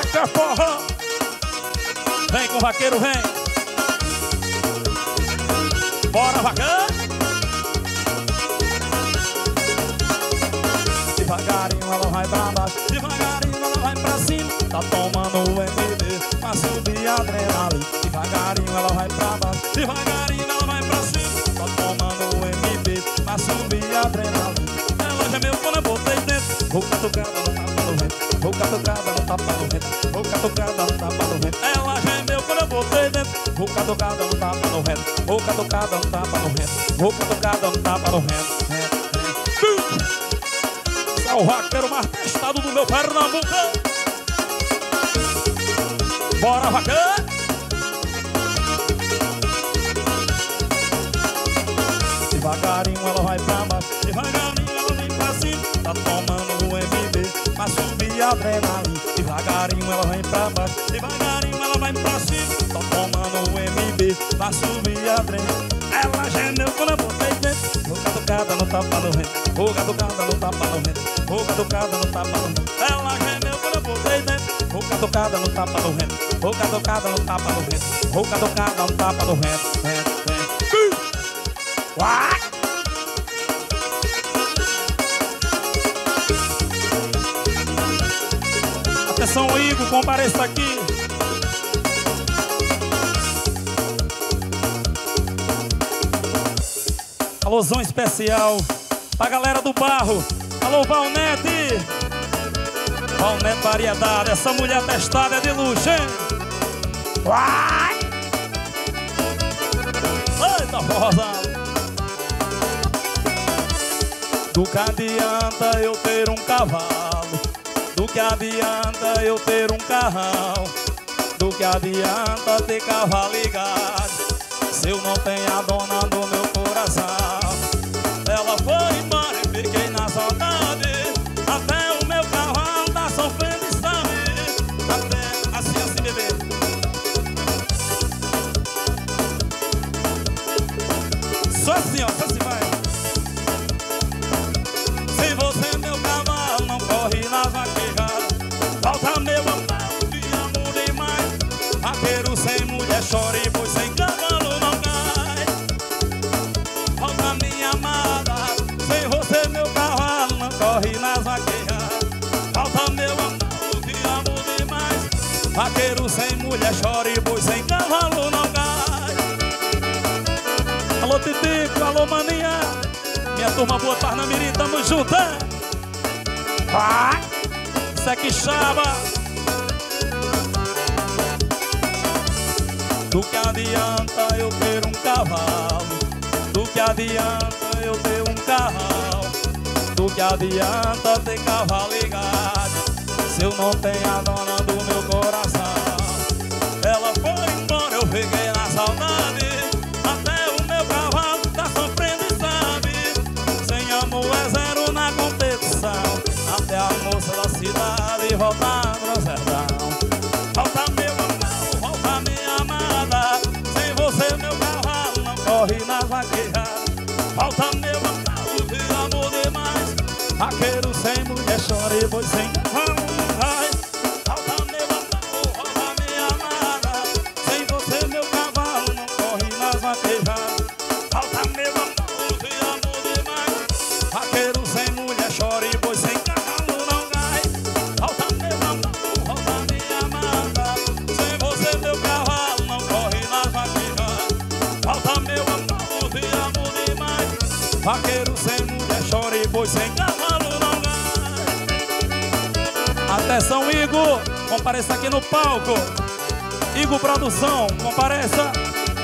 taca forró. Vem com o vaqueiro, vem. Bora, vaqueiro. Devagarinho ela vai pra baixo, devagarinho ela vai pra cima. Tá tomando o MB pra subir a adrenalina. Devagarinho ela vai pra baixo, devagarinho ela vai pra cima. Tá tomando o MB pra subir a adrenalina. Ela gemeu quando eu botei dentro. Vou catucada no tapa no vento, vou catucada no tapa no vento, vou catucada no tapa no vento. Ela gemeu quando eu botei dentro. Vou catucada no tapa no vento, vou catucada no tapa no vento, vou catucada no tapa no vento. É o vaqueiro mais testado do meu Pernambuco. Bora, vaqueiro. Devagarinho ela vai pra baixo, devagarinho ela vem pra cima. Tá tomando o MB pra subir a adrenalina. Devagarinho ela vem pra baixo, devagarinho ela vai pra cima. Tá tomando o MB pra subir a adrenalina. Ela gemeu quando eu botei dentro. Vou catucada no tapa no vento, vou catucada no tapa no vento, vou catucada no tapa no vento. Ela gemeu quando eu botei dentro. Vou catucada no tapa no vento, vou catucada no tapa no vento, vou catucada no tapa no vento. Uai! Atenção, Igor, compareça aqui. Alôzão especial pra galera do Barro. Alô, Valnete. Valnete Variedade. Essa mulher testada é de luxo, hein? Uai! Eita, forrozão. Do que adianta eu ter um cavalo? Do que adianta eu ter um carrão? Do que adianta ter cavalo ligado se eu não tenho a dona do meu coração? Ela foi embora e fiquei na saudade. Até o meu cavalo tá sofrendo e sabe. Até assim, bebê. Só assim, ó, só assim vai. Se você, meu cavalo, não corre nas vaquejadas, volta meu amor, te amo demais. Vaqueiro sem mulher chora e boi sem cavalo não cai. Volta minha amada, sem você, meu cavalo, não corre nas vaquejadas. Volta meu amor, te amo demais. Vaqueiro sem mulher chora e boi sem cavalo não cai. Alô, Titico, alô, maninha. Minha turma boa, Parnamirim, tamo junto, hein? Vai! Isso aqui chama. Do que adianta eu ter um cavalo? Do que adianta eu ter um carrão? Do que adianta ter cavalo ligado se eu não tenho a dona do meu coração? Ela foi embora, eu fiquei na saudade. Até o meu cavalo tá sofrendo e sabe. Sem amor é zero na competição. Até a moça da cidade voltar pro sertão. Volta meu amor, volta minha amada. Sem você meu cavalo não corre nas vaquejadas. Volta meu amor, te amo demais. Vaqueiro sem mulher chora e boi sem cavalo não cai. Volta meu amor, volta minha amada. Sem você meu cavalo não corre nas vaquejadas. Volta meu amor, te amo demais. Vaqueiro sem mulher chora e boi sem cavalo não cai. Volta meu amor, volta minha amada. Sem você meu cavalo não corre nas vaquejadas. Volta meu amor, te amo demais. Vaqueiro sem mulher chora e boi sem cavalo não cai. Atenção, Igor, compareça aqui no palco. Igor Produção, compareça.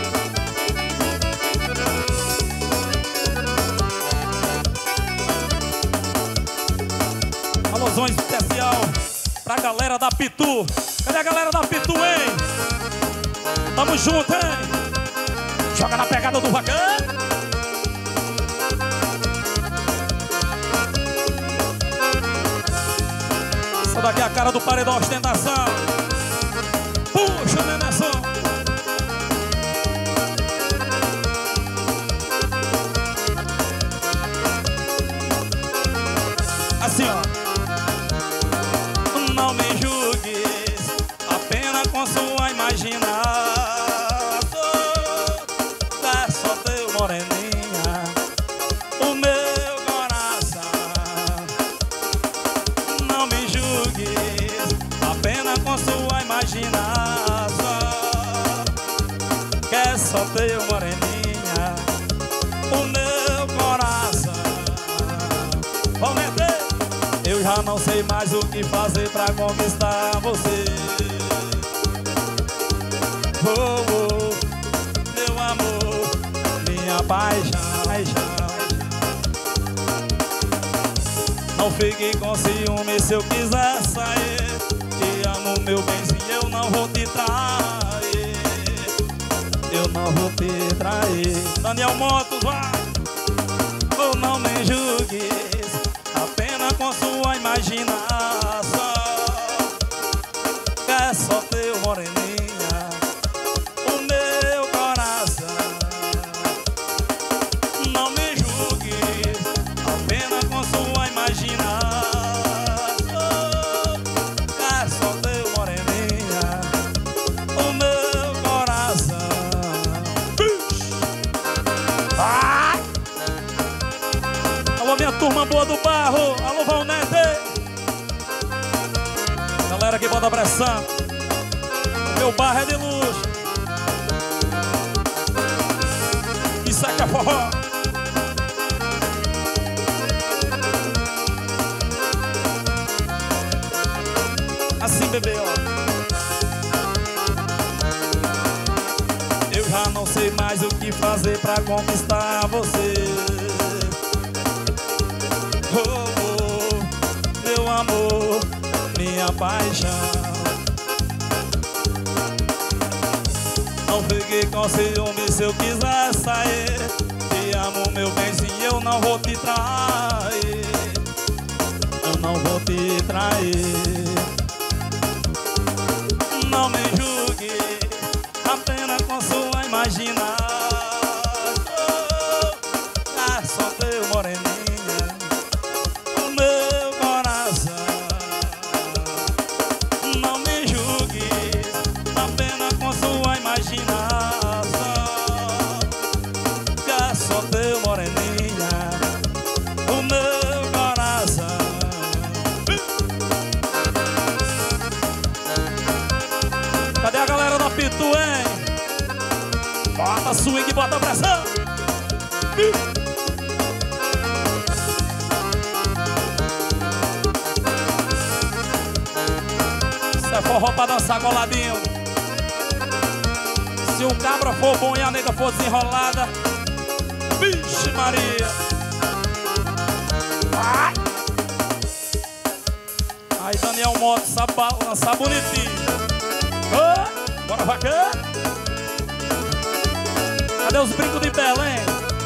Alôzão especial pra galera da Pitu. Cadê a galera da Pitu, hein? Tamo junto, hein? Joga na pegada do vaqueiro. Essa daqui é a cara do paredão ostentação. Puxa, Nenezão. Assim, ó. Não me julgues, julgues, apenas com sua imaginação. Quer só teu moreninha, o meu coração. Eu já não sei mais o que fazer pra conquistar você. Oh, oh, meu amor, minha paixão. Não fique com ciúme se eu quiser sair. Te amo, meu benzinho, eu não vou te trair. Eu não vou te trair. Daniel Motos, vai! Oh, não me julgues, apenas com sua imaginação. Quer só teu moreninha, o meu coração. Não me julgues, apenas com sua imaginação. Quer só teu moreninha, o meu coração. Vai! Alô, minha turma boa do barro. Alô, Valnete. Galera que bota pressão. Meu barro é de luxo. Isso aqui é forró. Assim, bebê, ó. Eu já não sei mais o que fazer pra conquistar você. Oh, oh, meu amor, minha paixão. Não fique com ciúme se eu quiser sair. Te amo, meu benzinho, eu não vou te trair. Eu não vou te trair. Não me julgue, apenas com sua imaginação. Ah, só teu moreninha, o meu coração. Não me julgue, apenas com sua imaginação. Ah, só teu moreninha, o meu coração. Cadê a galera da Pitu, hein? Bota swing, bota pressão. Isso é forró pra dançar coladinho. Se o cabra for bom e a nega for desenrolada, vixe Maria. Vai! Aí Daniel Motos sabe balançar bonitinho. Oh, bora bacana. Cadê os brincos de Belém?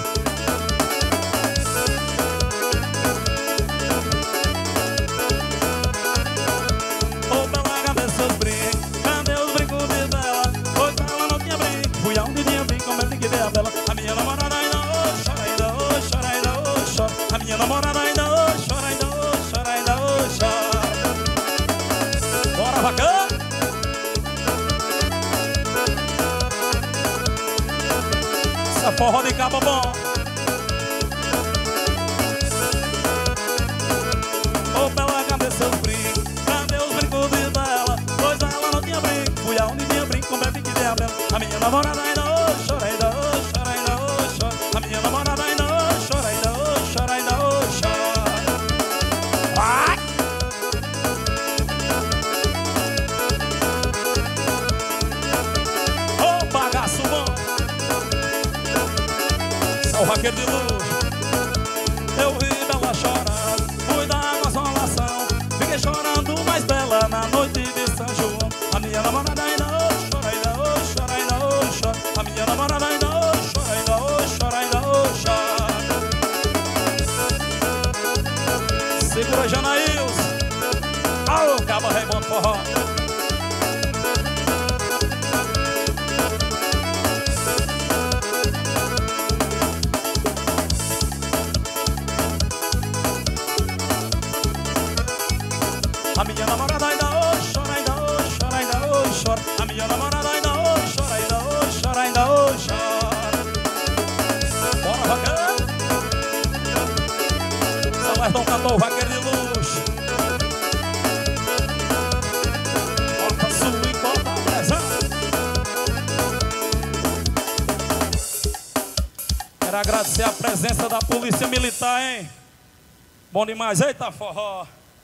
Ô Bela, cadê seus brincos? Cadê os brincos de Bela? Pois ela não tinha brinco. Fui aonde tinha brinco, como eu tenho que ver a Bela. A minha namorada ainda oh, chora, ainda oh, chora, ainda oh, chora. A minha namorada ainda oh, chora, ainda oh, chora, ainda oh, chora. Bora bacana. Essa forró de cabo bom. Ô Bela, cadê seus brincos? Cadê os brincos de Bela? Pois ela não tinha brinco. Fui aonde tinha brinco, como é que der a Bela. A minha namorada ainda oh, chora, ainda oh, chora, ainda oh, chora. A minha namorada ainda oh, chora, ainda oh, chora, ainda oh, chora. Vai! Ô bagaço bom. O vaqueiro de luxo. Eu vi Bela chorando, fui dar uma consolação. Fiquei chorando mais Bela na noite de São João. A minha namorada ainda oh, chora, ainda oh, chora, ainda oh, chora. A minha namorada ainda oh, chora, ainda oh, chora, ainda oh, chora. Segura Janaíus. Alô, Cabo Raimundo Forró. A minha namorada ainda oh, chora, ainda oh, chora, ainda oh, chora. A minha namorada ainda oh, chora, ainda oh, chora, ainda oh, chora. Bora bacana. Celestão cantou o vaqueiro de luxo. Quero agradecer a presença da Polícia Militar, hein? Bom demais, eita forró.